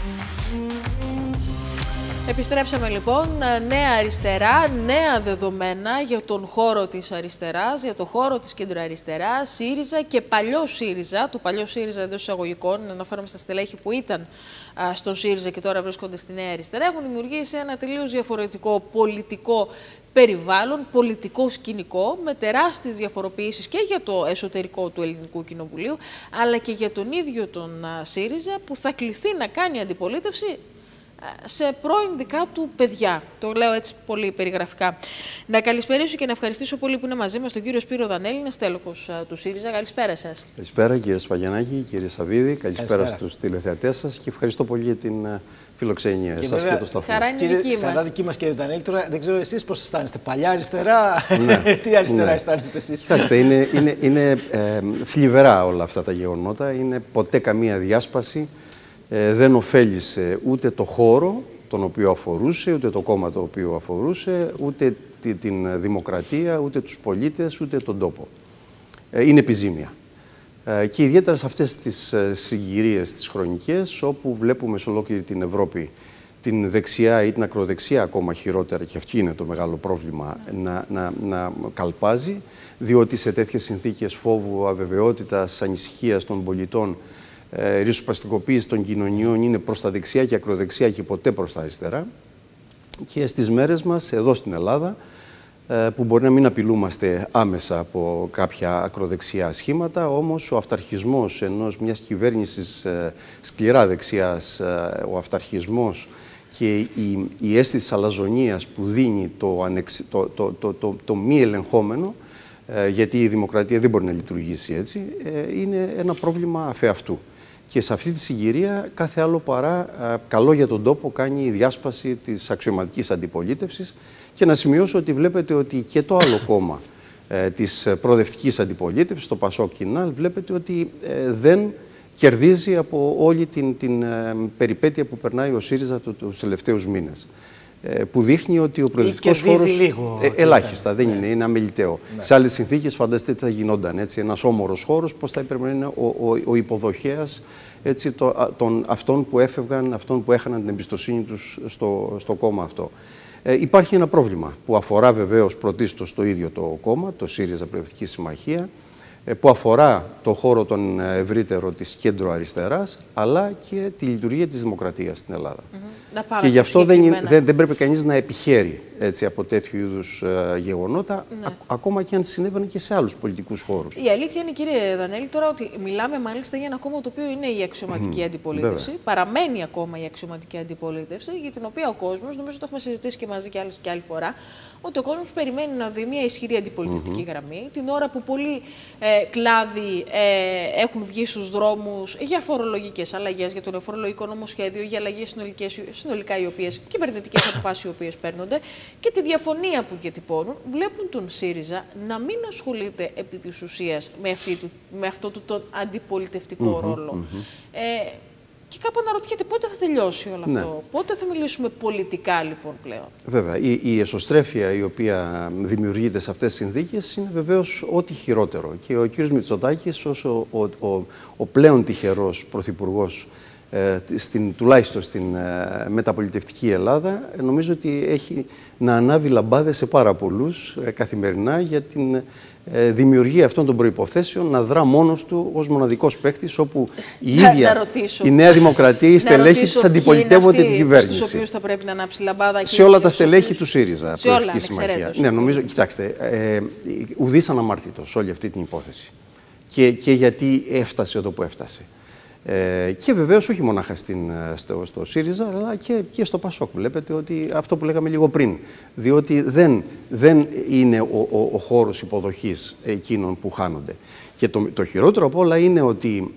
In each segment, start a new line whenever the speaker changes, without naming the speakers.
Επιστρέψαμε λοιπόν, νέα αριστερά, νέα δεδομένα για τον χώρο της αριστεράς, για τον χώρο της κεντροαριστεράς, ΣΥΡΙΖΑ και παλιό ΣΥΡΙΖΑ, του παλιό ΣΥΡΙΖΑ εντός εισαγωγικών, αναφέρομαι στα στελέχη που ήταν στον ΣΥΡΙΖΑ και τώρα βρίσκονται στη νέα αριστερά, έχουν δημιουργήσει ένα τελείως διαφορετικό πολιτικό περιβάλλον, πολιτικό σκηνικό, με τεράστιες διαφοροποιήσεις και για το εσωτερικό του Ελληνικού Κοινοβουλίου, αλλά και για τον ίδιο τον ΣΥΡΙΖΑ, που θα κληθεί να κάνει αντιπολίτευση σε πρώην δικά του παιδιά. Το λέω έτσι πολύ περιγραφικά. Να καλησπερίσω και να ευχαριστήσω πολύ που είναι μαζί μας τον κύριο Σπύρο Δανέλη, είναι στέλεχος του ΣΥΡΙΖΑ. Καλησπέρα σας.
Καλησπέρα κύριε Σπαγιανάκη, κύριε Σαββίδη. Καλησπέρα στους τηλεθεατές σας και ευχαριστώ πολύ για την φιλοξενία εσάς και το σταθμό.
Χαρά είναι δική μας.
Χαρά δική μας κύριε Δανέλη. Τώρα δεν ξέρω εσείς πώς αισθάνεστε. Παλιά αριστερά, τι αριστερά αισθάνεστε εσείς?
Κοιτάξτε, είναι θλιβερά όλα αυτά τα γεγονότα. Είναι ποτέ καμία διάσπαση. Δεν ωφέλησε ούτε το χώρο τον οποίο αφορούσε, ούτε το κόμμα το οποίο αφορούσε, ούτε την δημοκρατία, ούτε τους πολίτες, ούτε τον τόπο. Είναι επιζήμια. Και ιδιαίτερα σε αυτές τις συγκυρίες τις χρονικές, όπου βλέπουμε σε ολόκληρη την Ευρώπη την δεξιά ή την ακροδεξιά, ακόμα χειρότερα, και αυτή είναι το μεγάλο πρόβλημα, να καλπάζει, διότι σε τέτοιες συνθήκες φόβου, αβεβαιότητας, ανησυχίας των πολιτών, ριζοσπαστικοποίηση των κοινωνιών είναι προς τα δεξιά και ακροδεξιά και ποτέ προς τα αριστερά. Και στις μέρες μας, εδώ στην Ελλάδα, που μπορεί να μην απειλούμαστε άμεσα από κάποια ακροδεξιά σχήματα, όμως ο αυταρχισμός μιας κυβέρνησης σκληρά δεξιάς, ο αυταρχισμός και η αίσθηση της αλαζονίας που δίνει το μη ελεγχόμενο, γιατί η δημοκρατία δεν μπορεί να λειτουργήσει έτσι, είναι ένα πρόβλημα αφεαυτού. Και σε αυτή τη συγκυρία κάθε άλλο παρά καλό για τον τόπο κάνει η διάσπαση της αξιωματικής αντιπολίτευσης. Και να σημειώσω ότι βλέπετε ότι και το άλλο κόμμα της προοδευτικής αντιπολίτευσης, το Πασόκ Κινάλ, βλέπετε ότι δεν κερδίζει από όλη την περιπέτεια που περνάει ο ΣΥΡΙΖΑ τους τελευταίους μήνες. Που δείχνει ότι ο προοδευτικός χώρος ελάχιστα, δεν είναι αμεληταίο. Ναι. Σε άλλες συνθήκες φανταστείτε τι θα γινόταν. Έτσι, ένας όμορος χώρος, πώς θα έπρεπε να είναι ο υποδοχέας αυτών που έφευγαν, αυτών που έχαναν την εμπιστοσύνη τους στο κόμμα αυτό. Υπάρχει ένα πρόβλημα που αφορά βεβαίως πρωτίστως το ίδιο το κόμμα, το ΣΥΡΙΖΑ Προοδευτική Συμμαχία, που αφορά το χώρο τον ευρύτερο της κέντρο-αριστεράς, αλλά και τη λειτουργία της δημοκρατίας στην Ελλάδα. Και γι' αυτό δεν πρέπει κανείς να επιχαίρει έτσι, από τέτοιου είδους γεγονότα, ακόμα και αν συνέβαινε και σε άλλους πολιτικούς χώρους.
Η αλήθεια είναι, κύριε Δανέλη, τώρα ότι μιλάμε μάλιστα για ένα κόμμα το οποίο είναι η αξιωματική αντιπολίτευση. Παραμένει ακόμα η αξιωματική αντιπολίτευση, για την οποία ο κόσμος, νομίζω το έχουμε συζητήσει και μαζί και άλλη φορά, ότι ο κόσμος περιμένει να δει μια ισχυρή αντιπολιτευτική γραμμή, την ώρα που πολλοί κλάδοι έχουν βγει στους δρόμους για φορολογικές αλλαγές, για το φορολογικό νομοσχέδιο, για αλλαγές συνολικά οι οποίες, κυβερνητικές αποφάσεις οι οποίες παίρνονται, και τη διαφωνία που διατυπώνουν, βλέπουν τον ΣΥΡΙΖΑ να μην ασχολείται επί της ουσίας με αυτό τον αντιπολιτευτικό ρόλο. Και κάπου αναρωτιέται πότε θα τελειώσει όλο αυτό, πότε θα μιλήσουμε πολιτικά λοιπόν πλέον.
Βέβαια, η εσωστρέφεια η οποία δημιουργείται σε αυτές τις συνθήκες είναι βεβαίως ό,τι χειρότερο. Και ο κ. Μητσοτάκης, ως ο πλέον τυχερός πρωθυπουργός, τουλάχιστον στην μεταπολιτευτική Ελλάδα, νομίζω ότι έχει να ανάβει λαμπάδες σε πάρα πολλούς καθημερινά για την δημιουργία αυτών των προϋποθέσεων, να δρά μόνος του ως μοναδικός παίκτης, όπου η ίδια η Νέα Δημοκρατία, οι στελέχη της αντιπολιτεύονται την κυβέρνηση.
Στους οποίους θα πρέπει να ανάψει λαμπάδα.
Σε όλα τα στελέχη του ΣΥΡΙΖΑ, Προοδευτική Συμμαχία. Ναι, νομίζω, κοιτάξτε, ουδής αναμάρτητος όλη αυτή την υπόθεση. Και γιατί έφτασε εδώ που έφτασε. Και βεβαίως όχι μονάχα στο ΣΥΡΙΖΑ, αλλά και στο ΠΑΣΟΚ. Βλέπετε ότι αυτό που λέγαμε λίγο πριν, διότι δεν είναι ο χώρος υποδοχής εκείνων που χάνονται. Και το χειρότερο από όλα είναι ότι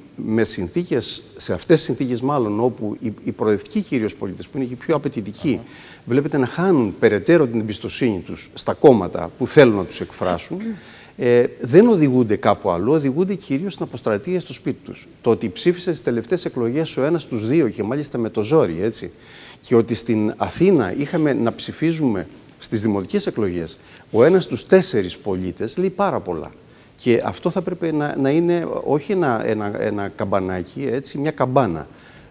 σε αυτές τις συνθήκες μάλλον, όπου οι προοδευτικοί κυρίως πολίτες, που είναι και πιο απαιτητικοί, βλέπετε να χάνουν περαιτέρω την εμπιστοσύνη τους στα κόμματα που θέλουν να τους εκφράσουν, δεν οδηγούνται κάπου αλλού, οδηγούνται κυρίως στην αποστρατεία στο σπίτι τους. Το ότι ψήφισε στις τελευταίες εκλογές ο ένας στους δύο και μάλιστα με το ζόρι, έτσι, και ότι στην Αθήνα είχαμε να ψηφίζουμε στις δημοτικές εκλογές ο ένας στους 4 πολίτες, λέει πάρα πολλά. Και αυτό θα πρέπει να είναι όχι ένα καμπανάκι, έτσι, μια καμπάνα.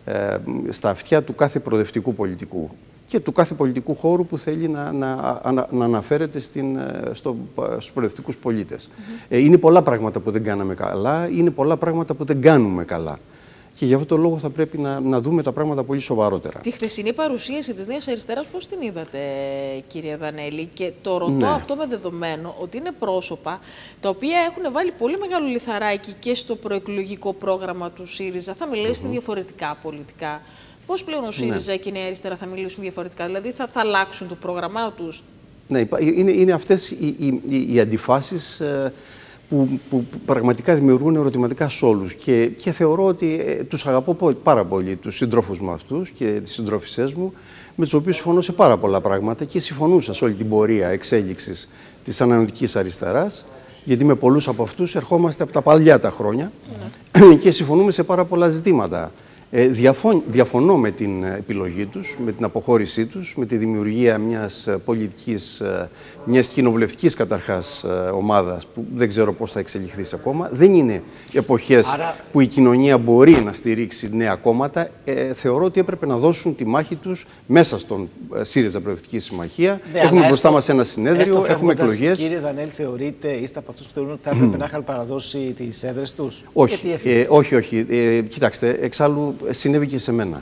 στα αυτιά του κάθε προοδευτικού πολιτικού και του κάθε πολιτικού χώρου που θέλει να αναφέρεται στους προοδευτικούς πολίτες. Είναι πολλά πράγματα που δεν κάναμε καλά, είναι πολλά πράγματα που δεν κάνουμε καλά. Και γι' αυτό το λόγο θα πρέπει να δούμε τα πράγματα πολύ σοβαρότερα.
Τη χθεσινή παρουσίαση της Νέας Αριστεράς πώς την είδατε, κύριε Δανέλη? Και το ρωτώ αυτό με δεδομένο ότι είναι πρόσωπα τα οποία έχουν βάλει πολύ μεγάλο λιθαράκι και στο προεκλογικό πρόγραμμα του ΣΥΡΙΖΑ. Θα μιλήσετε διαφορετικά πολιτικά. Πώς πλέον ο ΣΥΡΙΖΑ και η Νέα Αριστερά θα μιλήσουν διαφορετικά? Δηλαδή θα αλλάξουν το πρόγραμμά τους?
Ναι, είναι αυτές οι αντιφάσεις που πραγματικά δημιουργούν ερωτηματικά σε όλους. Και θεωρώ ότι τους αγαπώ πάρα πολύ, τους συντρόφους μου αυτούς και τις συντρόφισσές μου, με τους οποίους συμφωνώ σε πάρα πολλά πράγματα και συμφωνούσα σε όλη την πορεία εξέλιξης της ανανεωτικής αριστεράς, γιατί με πολλούς από αυτούς ερχόμαστε από τα παλιά τα χρόνια και συμφωνούμε σε πάρα πολλά ζητήματα. Διαφωνώ με την επιλογή τους, με την αποχώρησή τους, με τη δημιουργία μιας πολιτικής, μιας κοινοβουλευτικής καταρχάς ομάδας που δεν ξέρω πώς θα εξελιχθεί ακόμα. Δεν είναι εποχές που η κοινωνία μπορεί να στηρίξει νέα κόμματα. Θεωρώ ότι έπρεπε να δώσουν τη μάχη τους μέσα στον ΣΥΡΙΖΑ Προοδευτική Συμμαχία. Έχουμε μπροστά μας ένα συνέδριο, έχουμε εκλογές.
Κύριε Δανέλη, είστε από αυτούς που θεωρούν ότι θα έπρεπε να είχαν παραδώσει τις έδρες τους?
Όχι. Κοιτάξτε, εξάλλου συνέβη και σε μένα.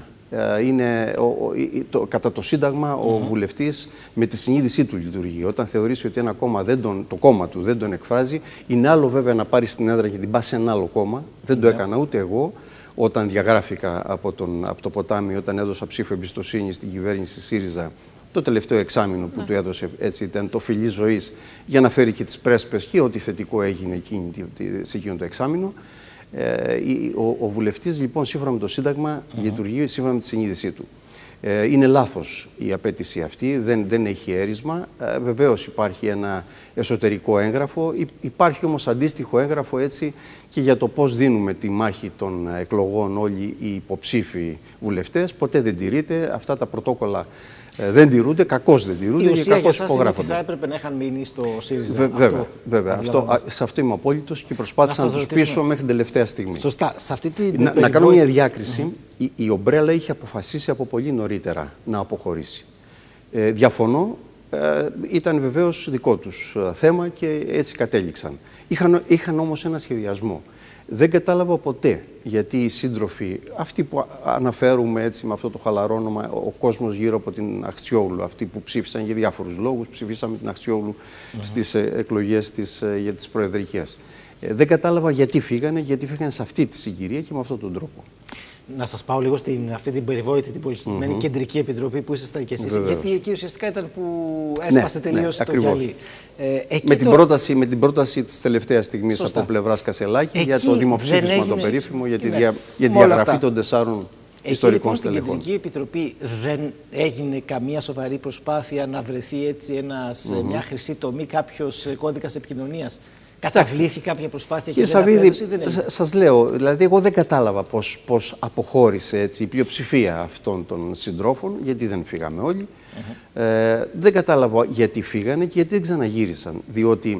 Κατά το Σύνταγμα ο βουλευτής με τη συνείδησή του λειτουργεί. Όταν θεωρήσει ότι ένα κόμμα το κόμμα του δεν τον εκφράζει, είναι άλλο βέβαια να πάρει την έδρα και την πάσει σε ένα άλλο κόμμα. Δεν το έκανα ούτε εγώ όταν διαγράφηκα από το ποτάμι, όταν έδωσα ψήφο εμπιστοσύνη στην κυβέρνηση ΣΥΡΙΖΑ. Το τελευταίο εξάμηνο που του έδωσε, έτσι ήταν το φιλί ζωής, για να φέρει και τις πρέσπες και ό,τι θετικό έγινε σε εκείνο το εξάμηνο. Ο βουλευτής, λοιπόν, σύμφωνα με το Σύνταγμα, λειτουργεί σύμφωνα με τη συνείδησή του. Είναι λάθος η απέτηση αυτή, δεν έχει έρισμα. Βεβαίως υπάρχει ένα εσωτερικό έγγραφο, υπάρχει όμως αντίστοιχο έγγραφο έτσι και για το πώς δίνουμε τη μάχη των εκλογών όλοι οι υποψήφοι βουλευτές. Ποτέ δεν τηρείται, αυτά τα πρωτόκολλα δεν τηρούνται, κακώς δεν τηρούνται και κακώς υπογράφονται.
Θα έπρεπε να είχαν μείνει στο ΣΥΡΙΖΑ.
Βέβαια. Σε αυτό είμαι απόλυτος και προσπάθησα να τους πείσω μέχρι την τελευταία στιγμή.
Σωστά. Σε αυτή
να κάνω μια διάκριση. Η Ομπρέλα είχε αποφασίσει από πολύ νωρίτερα να αποχωρήσει. Διαφωνώ. Ήταν βεβαίως δικό τους θέμα και έτσι κατέληξαν. Είχαν όμως ένα σχεδιασμό. Δεν κατάλαβα ποτέ γιατί οι σύντροφοι, αυτοί που αναφέρουμε έτσι με αυτό το χαλαρό όνομα, ο κόσμος γύρω από την Αχτσιόγλου, αυτοί που ψήφισαν για διάφορους λόγους, ψηφίσαμε την Αχτσιόγλου στις εκλογές για τις προεδρικές. Δεν κατάλαβα γιατί φύγανε σε αυτή τη συγκυρία και με αυτόν τον τρόπο.
Να σας πάω λίγο αυτή την περιβόητη, την πολυσυστημένη κεντρική επιτροπή που ήσασταν κι εσείς. Γιατί εκεί ουσιαστικά ήταν που έσπασε τελείως το γυαλί.
Με την πρόταση της τελευταίας στιγμής από πλευράς Κασελάκη για το δημοψήφισμα το περίφημο, για τη διαγραφή των 4 ιστορικών στελεχών.
Στην Κεντρική Επιτροπή δεν έγινε καμία σοβαρή προσπάθεια να βρεθεί έτσι μια χρυσή τομή, κάποιος κώδικας επικοινωνίας? Καταβλήθη κάποια προσπάθεια?
Κύριε Σαββίδη, σας λέω, δηλαδή εγώ δεν κατάλαβα πώς αποχώρησε έτσι η πλειοψηφία αυτών των συντρόφων, γιατί δεν φύγαμε όλοι. Δεν κατάλαβα γιατί φύγανε και γιατί δεν ξαναγύρισαν. Διότι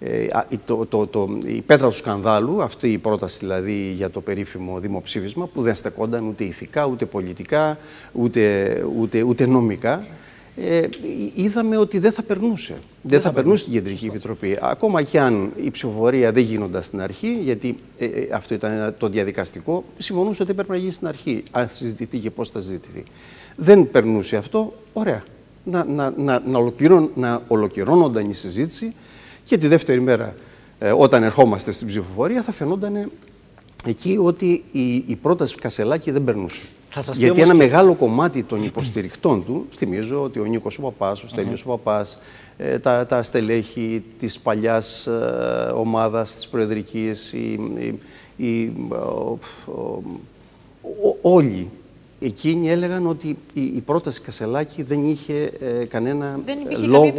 η πέτρα του σκανδάλου, αυτή η πρόταση δηλαδή για το περίφημο δημοψήφισμα, που δεν στεκόνταν ούτε ηθικά, ούτε πολιτικά, ούτε νομικά, είδαμε ότι δεν θα περνούσε. Δεν θα περνούσε την Κεντρική Επιτροπή. Ακόμα και αν η ψηφοφορία δεν γίνονταν στην αρχή, γιατί αυτό ήταν το διαδικαστικό, συμφωνούσε ότι έπρεπε να γίνει στην αρχή, αν συζητηθεί και πώς θα συζητηθεί. Δεν περνούσε αυτό, ωραία. Να ολοκληρώνονταν η συζήτηση και τη δεύτερη μέρα, όταν ερχόμαστε στην ψηφοφορία, θα φαινόταν εκεί ότι η πρόταση Κασελάκη δεν περνούσε. Γιατί ένα μεγάλο κομμάτι των υποστηρικτών του, θυμίζω ότι ο Νίκος ο Παπάς, ο Στέλιος ο Παπάς, τα στελέχη της παλιάς ομάδας της προεδρικής, όλοι εκείνοι έλεγαν ότι η πρόταση Κασελάκη δεν είχε κανένα λόγο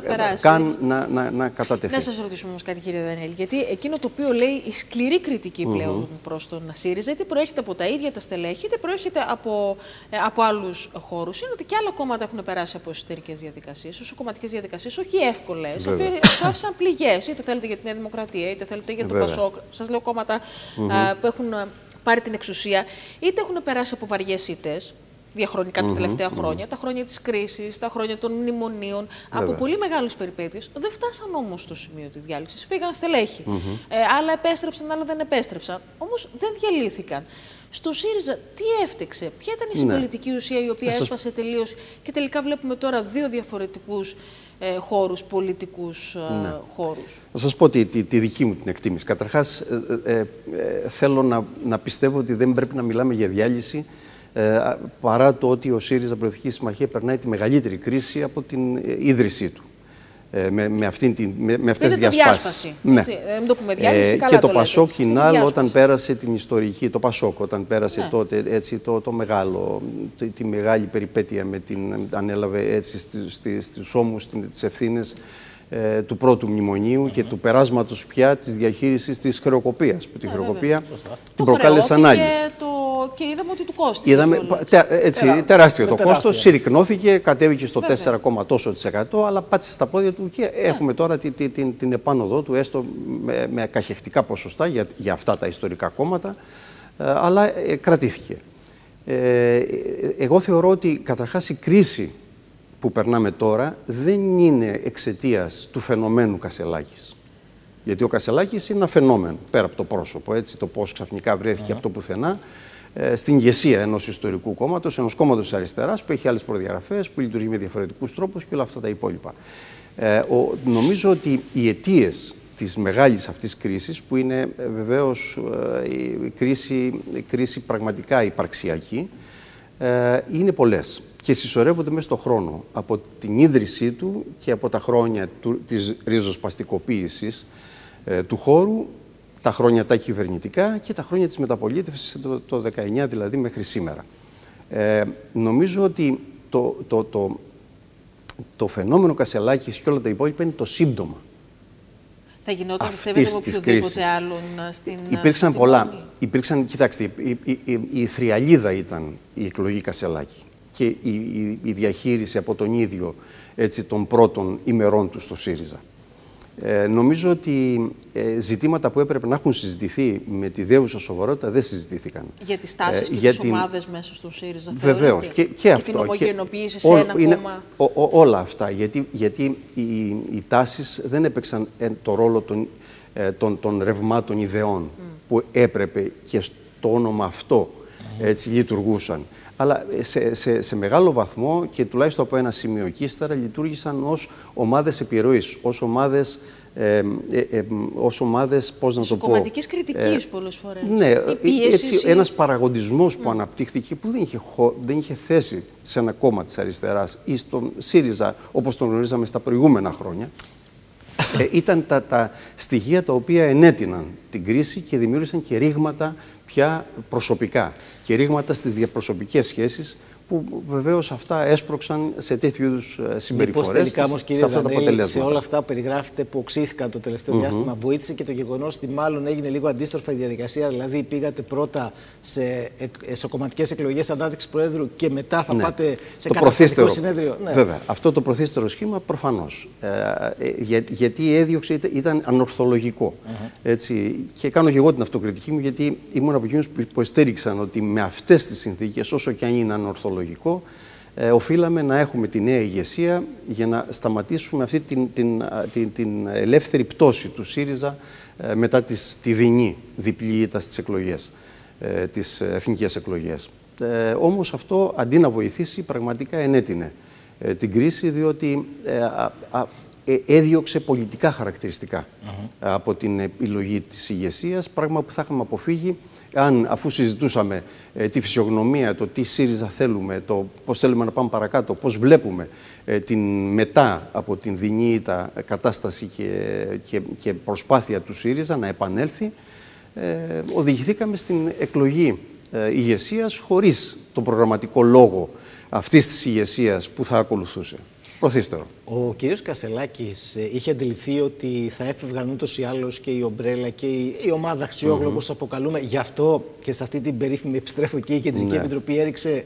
να κατατεθεί.
Να σας ρωτήσουμε όμως κάτι, κύριε Δανέλη, γιατί εκείνο το οποίο λέει η σκληρή κριτική πλέον προς τον ΣΥΡΙΖΑ, είτε προέρχεται από τα ίδια τα στελέχη, είτε προέρχεται από άλλους χώρους, είναι ότι και άλλα κόμματα έχουν περάσει από εσωτερικές διαδικασίες, όσο κομματικές διαδικασίες, όχι εύκολες, άφησαν πληγές, είτε θέλετε για τη Νέα Δημοκρατία, είτε θέλετε για το ΠΑΣΟΚ. Σας λέω κόμματα που έχουν πάρει την εξουσία, είτε έχουν περάσει από βαριές ήττες, διαχρονικά τα τελευταία χρόνια, τα χρόνια της κρίσης, τα χρόνια των μνημονίων, από πολύ μεγάλους περιπέτειες. Δεν φτάσαν όμως στο σημείο της διάλυσης. Φύγαν στελέχη. Άλλα επέστρεψαν, άλλα δεν επέστρεψαν. Όμως δεν διαλύθηκαν. Στο ΣΥΡΙΖΑ τι έφτεξε, ποια ήταν η συμπολιτική ουσία η οποία έσπασε τελείως και τελικά βλέπουμε τώρα δύο διαφορετικούς χώρους, πολιτικούς χώρους.
Θα σας πω τη δική μου την εκτίμηση. Καταρχάς, θέλω να πιστεύω ότι δεν πρέπει να μιλάμε για διάλυση παρά το ότι ο ΣΥΡΙΖΑ Προοδευτική Συμμαχία περνάει τη μεγαλύτερη κρίση από την ίδρυσή του. Με αυτές τις διασπάσεις.
Ναι. Δεν το πούμε διάλυση, καλά
και το
λέτε.
Πασόκ Κινάλ όταν πέρασε την ιστορική, το Πασόκ όταν πέρασε τότε έτσι, το μεγάλο, τη μεγάλη περιπέτεια ανέλαβε έτσι στους ώμους τις ευθύνες του πρώτου μνημονίου και του περάσματος πια της διαχείρισης της χρεοκοπίας. Που τη χρεοκοπία την προκάλεσαν άλλοι.
Και είδαμε ότι του κόστησε.
Τεράστιο το κόστος, συρρικνώθηκε, κατέβηκε στο 4, τόσο %, αλλά πάτησε στα πόδια του και έχουμε τώρα την επάνωδό του, έστω με καχεκτικά ποσοστά για αυτά τα ιστορικά κόμματα, αλλά κρατήθηκε. Εγώ θεωρώ ότι καταρχάς η κρίση που περνάμε τώρα δεν είναι εξαιτίας του φαινομένου Κασσελάκης. Γιατί ο Κασσελάκης είναι ένα φαινόμενο, πέρα από το πρόσωπο, έτσι, το πώς ξαφνικά βρέθηκε από το πουθενά στην ηγεσία ενός ιστορικού κόμματος, ενός κόμματος της αριστεράς που έχει άλλες προδιαγραφές, που λειτουργεί με διαφορετικούς τρόπους και όλα αυτά τα υπόλοιπα. Νομίζω ότι οι αιτίες της μεγάλης αυτής κρίσης, που είναι βεβαίως η κρίση πραγματικά υπαρξιακή, είναι πολλές και συσσωρεύονται μέσα στον χρόνο από την ίδρυσή του και από τα χρόνια της ριζοσπαστικοποίησης του χώρου, τα χρόνια τα κυβερνητικά και τα χρόνια της μεταπολίτευσης το 19 δηλαδή μέχρι σήμερα. Νομίζω ότι το φαινόμενο Κασσελάκης και όλα τα υπόλοιπα είναι το σύμπτωμα.
Θα γινόταν, πιστεύετε, από οποιοδήποτε άλλον στην
Υπήρξαν πολλά. Κοιτάξτε, η θριαλίδα ήταν η εκλογή Κασσελάκη και η διαχείριση από τον ίδιο έτσι, των πρώτων ημερών του στο ΣΥΡΙΖΑ. Νομίζω ότι ζητήματα που έπρεπε να έχουν συζητηθεί με τη δέουσα σοβαρότητα δεν συζητήθηκαν.
Για τις τάσεις και τις ομάδες μέσα στο ΣΥΡΙΖΑ.
Βεβαίως. Και αυτό.
Την ομογενοποίηση σε ένα κόμμα.
Όλα αυτά. Γιατί οι τάσεις δεν έπαιξαν το ρόλο των ρευμάτων ιδεών που έπρεπε και στο όνομα αυτό έτσι λειτουργούσαν. Αλλά σε μεγάλο βαθμό και τουλάχιστον από ένα σημείο και ύστερα λειτουργήσαν ως ομάδες επιρροής, ως ομάδες, πώς να το πω...
Κομματικής κριτικής πολλές φορές.
Ναι, έτσι, ένας παραγοντισμός που αναπτύχθηκε που δεν είχε θέση σε ένα κόμμα της αριστεράς ή στον ΣΥΡΙΖΑ όπως τον γνωρίζαμε στα προηγούμενα χρόνια. Ήταν τα στοιχεία τα οποία ενέτειναν την κρίση και δημιούργησαν και ρήγματα πια προσωπικά και ρήγματα στις διαπροσωπικές σχέσεις που βεβαίως αυτά έσπρωξαν σε τέτοιου είδους συμπεριφορές.
Μήπως τελικά όμως, κύριε Δανέλη, σε όλα αυτά που περιγράφετε που οξύθηκαν το τελευταίο διάστημα, βοήθησε και το γεγονός ότι μάλλον έγινε λίγο αντίστροφα η διαδικασία, δηλαδή πήγατε πρώτα σε κομματικές εκλογές ανάδειξη Προέδρου και μετά θα πάτε σε καταστατικό συνέδριο.
Ναι. Βέβαια, αυτό το προθύστερο σχήμα προφανώς. Γιατί η έδιωξη ήταν ανορθολογικό. Έτσι, και κάνω και εγώ την αυτοκριτική μου, γιατί ήμουν από εκείνους που υποστήριξαν ότι με αυτές τις συνθήκες, όσο και αν είναι ανορθολογικό, οφείλαμε να έχουμε τη νέα ηγεσία για να σταματήσουμε αυτή την ελεύθερη πτώση του ΣΥΡΙΖΑ μετά τη δεινή διπλή ήττα στις εκλογές, τις εθνικές εκλογές. Όμως αυτό αντί να βοηθήσει πραγματικά ενέτεινε την κρίση, διότι έδιωξε πολιτικά χαρακτηριστικά από την επιλογή της ηγεσίας, πράγμα που θα είχαμε αποφύγει αφού συζητούσαμε τη φυσιογνωμία, το τι ΣΥΡΙΖΑ θέλουμε, το πώς θέλουμε να πάμε παρακάτω, πώς βλέπουμε την μετά από την δεινή ήττα κατάσταση και προσπάθεια του ΣΥΡΙΖΑ να επανέλθει, οδηγηθήκαμε στην εκλογή ηγεσίας χωρίς τον προγραμματικό λόγο αυτής της ηγεσίας που θα ακολουθούσε. Προθύστερο.
Ο κύριος Κασσελάκης είχε αντιληφθεί ότι θα έφευγαν ούτως ή άλλως και η ομπρέλα και η ομάδα αξιόγλου, όπως αποκαλούμε. Γι' αυτό και σε αυτή την περίφημη, επιστρέφω εκεί, η Κεντρική Επιτροπή έριξε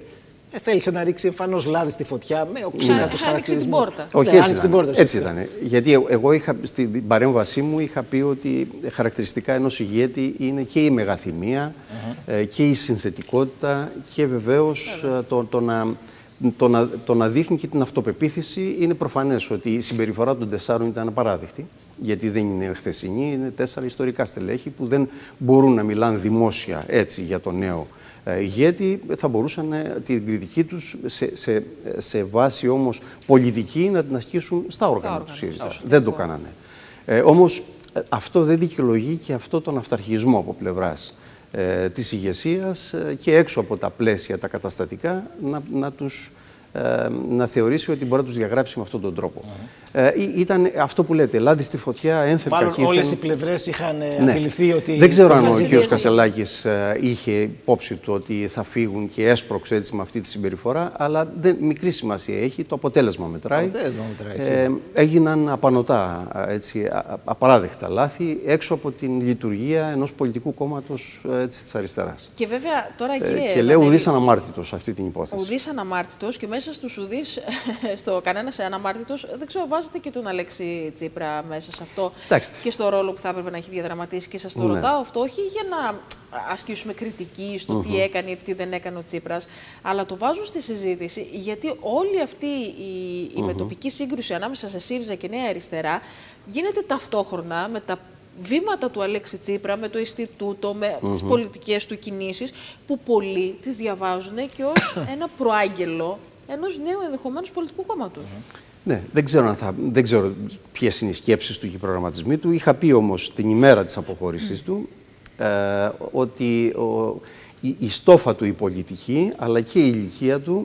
θέλησε να ρίξει εμφανώς λάδι στη φωτιά με οξύτατους χαρακτηρισμούς.
Την πόρτα.
Όχι, έτσι ήταν. Γιατί εγώ στην παρέμβασή μου είχα πει ότι χαρακτηριστικά ενός ηγέτη είναι και η μεγαθυμία και η συνθετικότητα και βεβαίως το να δείχνει και την αυτοπεποίθηση. Είναι προφανές ότι η συμπεριφορά των 4 ήταν απαράδεκτη, γιατί δεν είναι χθεσινή, είναι 4 ιστορικά στελέχη που δεν μπορούν να μιλάνε δημόσια έτσι για τον νέο ηγέτη. Θα μπορούσαν την κριτική τους σε βάση όμως πολιτική να την ασκήσουν στα όργανα του ΣΥΡΙΖΑ. Δεν το κάνανε. Όμως αυτό δεν δικαιολογεί και αυτό τον αυταρχισμό από πλευράς της ηγεσίας και έξω από τα πλαίσια τα καταστατικά να θεωρήσει ότι μπορεί να τους διαγράψει με αυτόν τον τρόπο. Ήταν αυτό που λέτε, λάδι στη φωτιά, ένθεν κακήθεν.
Μάλλον όλες οι πλευρές είχαν αντιληφθεί ότι...
Δεν ξέρω αν ο κ. Κασελάκης είχε υπόψη του ότι θα φύγουν και έσπρωξε έτσι με αυτή τη συμπεριφορά, αλλά μικρή σημασία έχει, το αποτέλεσμα μετράει. Έγιναν απανωτά, έτσι, απαράδεκτα λάθη έξω από την λειτουργία ενός πολιτικού κόμματος της αριστεράς.
Και βέβαια τώρα, κύριε...
και λέω ουδής αναμάρτητος αυτή την υπόθεση.
Ουδής αναμάρτητος, και μέσα στους ουδείς, στο κανένας αναμάρτητος, δεν ξέρω, βάζετε και τον Αλέξη Τσίπρα μέσα σε αυτό.
Κοιτάξτε.
Και στο ρόλο που θα έπρεπε να έχει διαδραματίσει. Και σας το ρωτάω αυτό, όχι για να ασκήσουμε κριτική στο τι έκανε ή τι δεν έκανε ο Τσίπρας, αλλά το βάζω στη συζήτηση γιατί όλη αυτή η μετοπική σύγκρουση ανάμεσα σε ΣΥΡΙΖΑ και Νέα Αριστερά γίνεται ταυτόχρονα με τα βήματα του Αλέξη Τσίπρα, με το Ινστιτούτο, με τις πολιτικές του κινήσεις, που πολλοί τις διαβάζουν και ως ένα προάγγελο ενός νέου ενδεχομένως πολιτικού κόμματος.
Ναι, δεν ξέρω ποιες είναι οι σκέψεις του και οι προγραμματισμοί του. Είχα πει όμως την ημέρα της αποχώρησής του ότι η στόφα του, η πολιτική, αλλά και η ηλικία του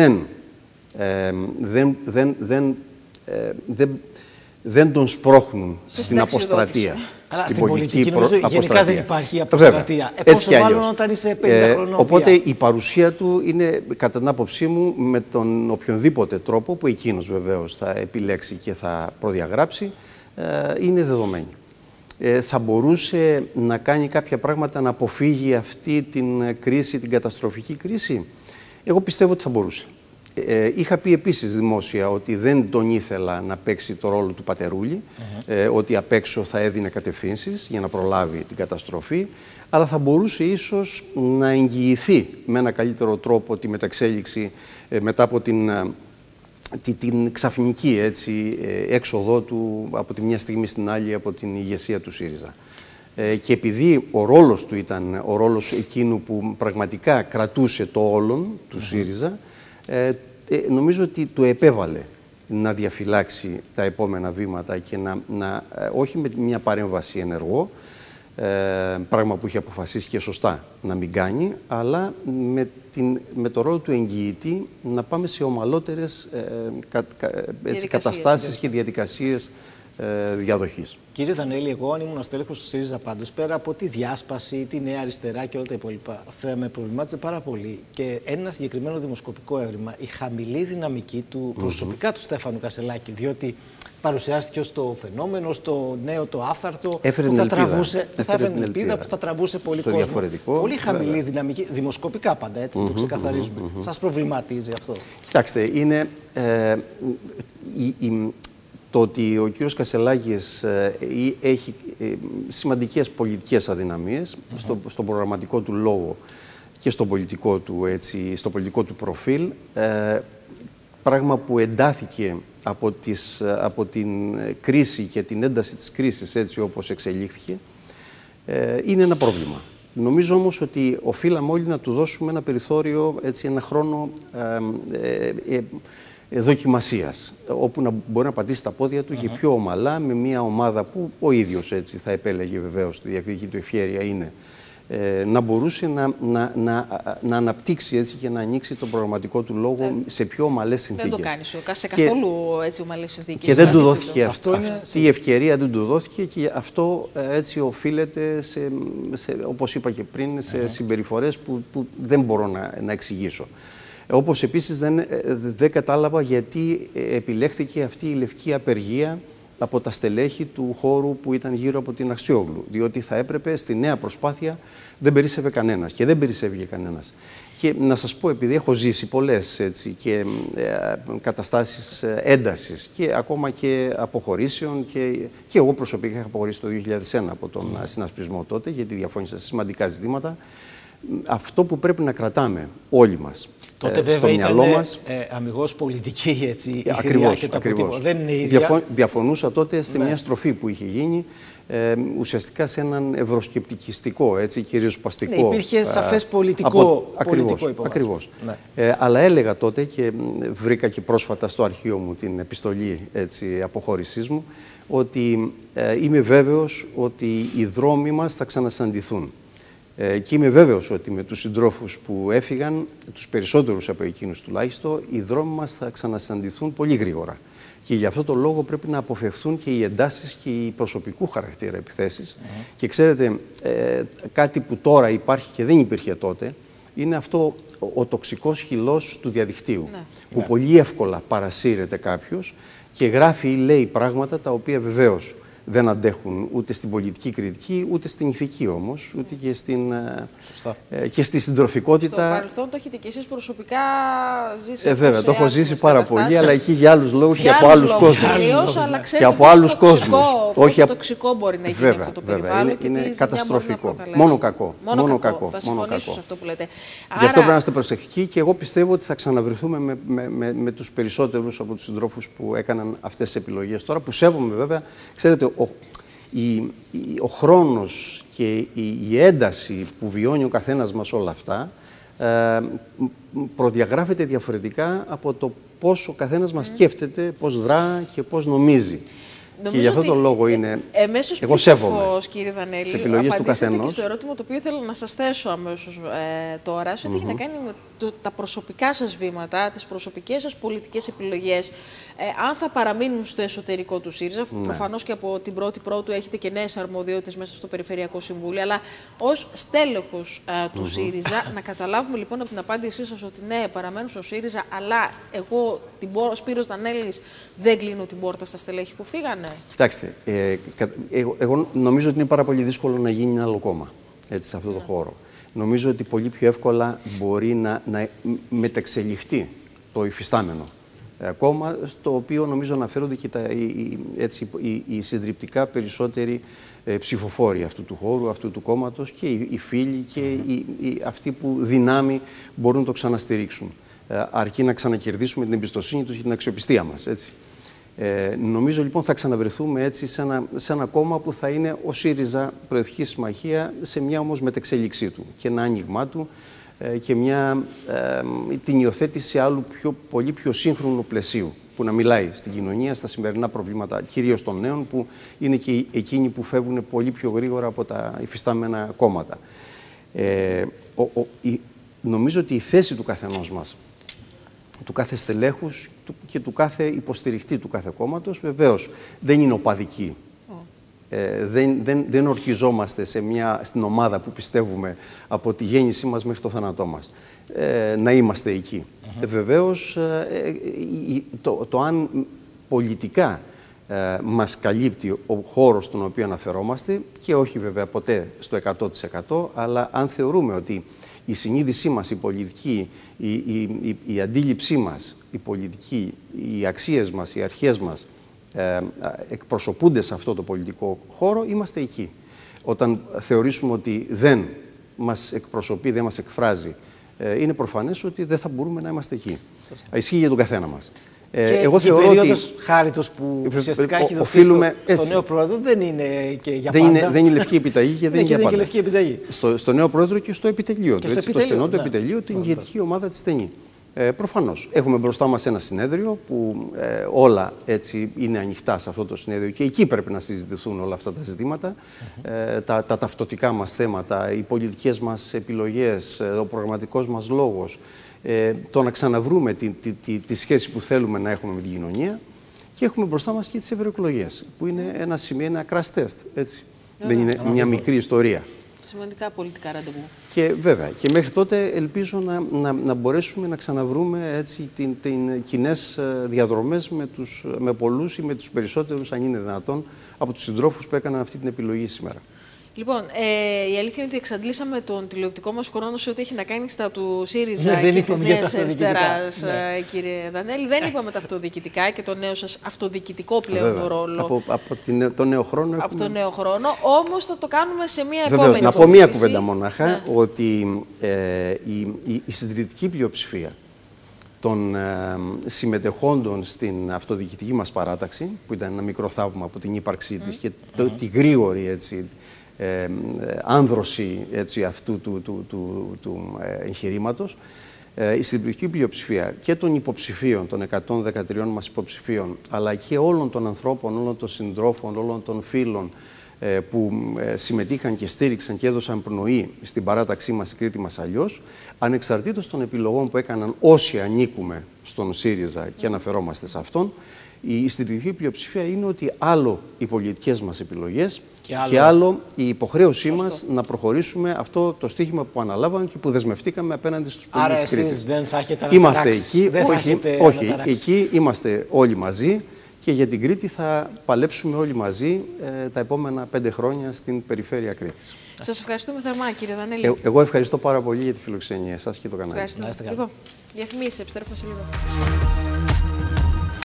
δεν τον σπρώχνουν στην αποστρατεία.
Αλλά στην πολιτική νομίζω γενικά δεν υπάρχει αποστρατεία.
Έτσι κι αλλιώς.
Μάλλον όταν είσαι 50 χρονών.
Οπότε η παρουσία του είναι, κατά την άποψή μου, με τον οποιονδήποτε τρόπο που εκείνος βεβαίως θα επιλέξει και θα προδιαγράψει, είναι δεδομένη. Θα μπορούσε να κάνει κάποια πράγματα να αποφύγει αυτή την κρίση, την καταστροφική κρίση. Εγώ πιστεύω ότι θα μπορούσε. Είχα πει επίσης δημόσια ότι δεν τον ήθελα να παίξει το ρόλο του πατερούλη, ότι απ' έξω θα έδινε κατευθύνσεις για να προλάβει την καταστροφή, αλλά θα μπορούσε ίσως να εγγυηθεί με ένα καλύτερο τρόπο τη μεταξέλιξη μετά από την ξαφνική έξοδό του από τη μια στιγμή στην άλλη από την ηγεσία του ΣΥΡΙΖΑ. Και επειδή ο ρόλος του ήταν ο ρόλος εκείνου που πραγματικά κρατούσε το όλον του ΣΥΡΙΖΑ, νομίζω ότι του επέβαλε να διαφυλάξει τα επόμενα βήματα και όχι με μια παρέμβαση ενεργό, πράγμα που είχε αποφασίσει και σωστά να μην κάνει, αλλά με το ρόλο του εγγυητή να πάμε σε ομαλότερες καταστάσεις και διαδικασίες διαδοχής.
Κύριε Δανέλη, εγώ αν ήμουν στέλεχος του ΣΥΡΙΖΑ πάντως, πέρα από τη διάσπαση, τη Νέα Αριστερά και όλα τα υπόλοιπα, θα με προβλημάτιζε πάρα πολύ και ένα συγκεκριμένο δημοσκοπικό έβριμα, η χαμηλή δυναμική του προσωπικά του Στέφανου Κασελάκη, διότι παρουσιάστηκε ως το φαινόμενο, ως το νέο το άφθαρτο, που θα τραβούσε την ελπίδα, που θα τραβούσε πολύ κόσμο.
Διαφορετικό.
Πολύ χαμηλή δυναμική, δημοσκοπικά πάντα, έτσι το ξεκαθαρίζουμε. Σας προβληματίζει αυτό?
Κοιτάξτε, είναι το ότι ο κύριος Κασελάκης έχει σημαντικές πολιτικές αδυναμίες στον προγραμματικό του λόγο και στο πολιτικό του προφίλ, πράγμα που εντάθηκε από την κρίση και την ένταση της κρίσης έτσι όπως εξελίχθηκε, είναι ένα πρόβλημα. Νομίζω όμως ότι οφείλαμε όλοι να του δώσουμε ένα περιθώριο, ένα χρόνο δοκιμασίας, όπου να μπορεί να πατήσει τα πόδια του και πιο ομαλά με μια ομάδα που ο ίδιος έτσι θα επέλεγε βεβαίως, τη διακριτική του ευχέρεια είναι, να μπορούσε να αναπτύξει έτσι και να ανοίξει τον προγραμματικό του λόγο σε πιο ομαλές συνθήκες.
Δεν το κάνει σε καθόλου έτσι ομαλές συνθήκες.
Και δεν του δόθηκε αυτή η ευκαιρία, δεν του δόθηκε και αυτό έτσι οφείλεται, όπως είπα και πριν, σε συμπεριφορές που δεν μπορώ να εξηγήσω. Όπως επίσης δεν κατάλαβα γιατί επιλέχθηκε αυτή η λευκή απεργία από τα στελέχη του χώρου που ήταν γύρω από την Αξιόγλου. Διότι θα έπρεπε στη νέα προσπάθεια, δεν περίσσευε κανένας και δεν περίσσευε κανένας. Και να σας πω, επειδή έχω ζήσει πολλές καταστάσεις έντασης και ακόμα και αποχωρήσεων και εγώ προσωπικά είχα αποχωρήσει το 2001 από τον συνασπισμό τότε, γιατί διαφώνησα σε σημαντικά ζητήματα. Αυτό που πρέπει να κρατάμε όλοι μας
τότε
στο μυαλό μας.
Αμιγώς πολιτική, έτσι.
Ακριβώς.
Δεν είναι η ίδια.
Διαφωνούσα τότε σε μια στροφή που είχε γίνει, ουσιαστικά σε έναν ευρωσκεπτικιστικό, έτσι, κυρίως παστικό.
Ναι, υπήρχε σαφές πολιτικό υπόβαθρο.
Ακριβώς. Ναι. Αλλά έλεγα τότε και βρήκα και πρόσφατα στο αρχείο μου την επιστολή αποχώρησής μου, ότι είμαι βέβαιος ότι οι δρόμοι μας θα ξανασυναντηθούν. Και είμαι βέβαιος ότι με τους συντρόφους που έφυγαν, τους περισσότερους από εκείνους τουλάχιστον, οι δρόμοι μας θα ξανασυναντηθούν πολύ γρήγορα. Και γι' αυτό το λόγο πρέπει να αποφευθούν και οι εντάσεις και οι προσωπικού χαρακτήρα επιθέσεις. Και ξέρετε, κάτι που τώρα υπάρχει και δεν υπήρχε τότε, είναι αυτό ο τοξικός χυλός του διαδικτύου. Που πολύ εύκολα παρασύρεται κάποιος και γράφει ή λέει πράγματα τα οποία βεβαίως δεν αντέχουν ούτε στην πολιτική κριτική, ούτε στην ηθική όμως, ούτε και στη συντροφικότητα. Στο
παρελθόν το έχετε και εσείς προσωπικά ζήσει.
Βέβαια, το έχω ζήσει πάρα πολύ, αλλά εκεί για άλλους λόγους και από άλλους κόσμους.
Αλλά ξέρετε πόσο τοξικό μπορεί να γίνει αυτό το περιβάλλον.
Είναι καταστροφικό. Μόνο κακό.
Θα συμφωνήσω σε αυτό που λέτε.
Γι' αυτό πρέπει να είστε προσεκτικοί και εγώ πιστεύω ότι θα ξαναβρεθούμε με τους περισσότερους από τους συντρόφους που έκαναν αυτές τις επιλογές τώρα, που σέβομαι βέβαια. Ξέρετε, ο χρόνος και η ένταση που βιώνει ο καθένας μας όλα αυτά προδιαγράφεται διαφορετικά από το πώς ο καθένας μας σκέφτεται, πώς δρά και πώς νομίζει. Και γι' αυτό τον λόγο είναι. Εγώ σέβομαι
κύριε Δανέλη,
τις επιλογές του καθενός.
Και στο ερώτημα το οποίο ήθελα να σας θέσω αμέσως τώρα, σε ό,τι έχει να κάνει με τα προσωπικά σας βήματα, τις προσωπικές σας πολιτικές επιλογές, αν θα παραμείνουν στο εσωτερικό του ΣΥΡΙΖΑ. Προφανώς και από την 1η Πρώτου έχετε και νέες αρμοδιότητες μέσα στο Περιφερειακό Συμβούλιο, αλλά ως στέλεχος του ΣΥΡΙΖΑ, να καταλάβουμε λοιπόν από την απάντησή σας ότι ναι, παραμένουν στο ΣΥΡΙΖΑ, αλλά εγώ, ο Σπύρος Δανέλης, δεν κλείνω την πόρτα στα στελέχη που φύγανε.
Κοιτάξτε, εγώ νομίζω ότι είναι πάρα πολύ δύσκολο να γίνει ένα άλλο κόμμα σε αυτό το χώρο. Νομίζω ότι πολύ πιο εύκολα μπορεί να μεταξελιχτεί το υφιστάμενο κόμμα, στο οποίο νομίζω αναφέρονται και οι συντριπτικά περισσότεροι ψηφοφόροι αυτού του χώρου, αυτού του κόμματος και οι φίλοι και αυτοί που δυνάμει μπορούν να το ξαναστηρίξουν. Αρκεί να ξανακερδίσουμε την εμπιστοσύνη τους και την αξιοπιστία μας. Έτσι. Νομίζω λοιπόν θα ξαναβρεθούμε έτσι σε ένα κόμμα που θα είναι ο ΣΥΡΙΖΑ Προεδρική Συμμαχία, σε μια όμως μετεξέλιξή του και ένα άνοιγμά του και την υιοθέτηση άλλου πολύ πιο σύγχρονου πλαισίου που να μιλάει στην κοινωνία, στα σημερινά προβλήματα, κυρίως των νέων, που είναι και εκείνοι που φεύγουν πολύ πιο γρήγορα από τα υφιστάμενα κόμματα. Νομίζω ότι η θέση του καθενός μας, του κάθε στελέχους και του κάθε υποστηριχτή του κάθε κόμματος, βεβαίως δεν είναι οπαδική. Δεν ορκιζόμαστε στην ομάδα που πιστεύουμε από τη γέννησή μας μέχρι το θάνατό μας. Να είμαστε εκεί. Βεβαίως, το αν πολιτικά μας καλύπτει ο χώρος στον οποίο αναφερόμαστε, και όχι βέβαια ποτέ στο 100%, αλλά αν θεωρούμε ότι η συνείδησή μας, η πολιτική, η αντίληψή μας, η πολιτική, οι αξίες μας, οι αρχές μας εκπροσωπούνται σε αυτό το πολιτικό χώρο, είμαστε εκεί. Όταν θεωρήσουμε ότι δεν μας εκπροσωπεί, δεν μας εκφράζει, είναι προφανές ότι δεν θα μπορούμε να είμαστε εκεί. Ισχύει για τον καθένα μας.
Εγώ θεωρώ η περίοδος χάριτος που ουσιαστικά έχει δοθεί στο νέο πρόεδρο δεν είναι και για πάντα.
Δεν είναι λευκή επιταγή και δεν είναι για πάντα.
Λευκή επιταγή.
Στο νέο πρόεδρο και στο επιτελείο του. Στο στενό του επιτελείο, την ηγετική ομάδα της στενή. Προφανώς. Έχουμε μπροστά μας ένα συνέδριο που όλα έτσι είναι ανοιχτά σε αυτό το συνέδριο και εκεί πρέπει να συζητηθούν όλα αυτά τα ζητήματα. Τα ταυτοτικά μας θέματα, οι πολιτικές μας επιλογές, ο προγραμματικός μας λόγος. Το να ξαναβρούμε τη σχέση που θέλουμε να έχουμε με την κοινωνία, και έχουμε μπροστά μας και τις ευρωεκλογές, που είναι ένα crash test, έτσι. Δεν είναι μια μικρή ιστορία.
σημαντικά πολιτικά ραντεβού.
Και βέβαια, και μέχρι τότε ελπίζω να μπορέσουμε να ξαναβρούμε έτσι κοινές διαδρομές με πολλούς ή με τους περισσότερους, αν είναι δυνατόν, από τους συντρόφους που έκαναν αυτή την επιλογή σήμερα.
Λοιπόν, η αλήθεια είναι ότι εξαντλήσαμε τον τηλεοπτικό μας χρόνο σε ό,τι έχει να κάνει στα του ΣΥΡΙΖΑ και της Νέας Αριστεράς, κύριε Δανέλη. Δεν είπαμε τα αυτοδιοικητικά και το νέο σας αυτοδιοικητικό πλέον ρόλο.
Από τον νέο χρόνο.
Από τον νέο χρόνο, όμως θα το κάνουμε σε μια επόμενη
συζήτηση. Να πω μία κουβέντα μονάχα, ότι η συντηρητική πλειοψηφία των συμμετεχόντων στην αυτοδιοικητική μας παράταξη, που ήταν ένα μικρό θαύμα από την ύπαρξή της και τη γρήγορη έτσι, άνδρωση έτσι, αυτού του εγχειρήματος, η συντηρητική πλειοψηφία και των υποψηφίων, των 113 μας υποψηφίων, αλλά και όλων των ανθρώπων, όλων των συντρόφων, όλων των φίλων που συμμετείχαν και στήριξαν και έδωσαν πνοή στην παράταξή μας, στην Κρήτη μας αλλιώς, ανεξαρτήτως των επιλογών που έκαναν όσοι ανήκουμε στον ΣΥΡΙΖΑ και αναφερόμαστε σε αυτόν, η συντηρητική πλειοψηφία είναι ότι άλλο οι πολιτικές μας επιλογές και άλλο η υποχρέωσή μας να προχωρήσουμε αυτό το στίχημα που αναλάβαμε και που δεσμευτήκαμε απέναντι στους πολίτες της Κρήτης.
Δεν θα έχετε
είμαστε εκεί, όχι, εκεί είμαστε όλοι μαζί και για την Κρήτη θα παλέψουμε όλοι μαζί τα επόμενα 5 χρόνια στην περιφέρεια Κρήτης.
Σας ευχαριστούμε θερμά, κύριε Δανέλη.
Εγώ ευχαριστώ πάρα πολύ για τη φιλοξενία σας και το κανάλι.
Λοιπόν, διαφημίσεις, επιστρέφουμε σε λίγο.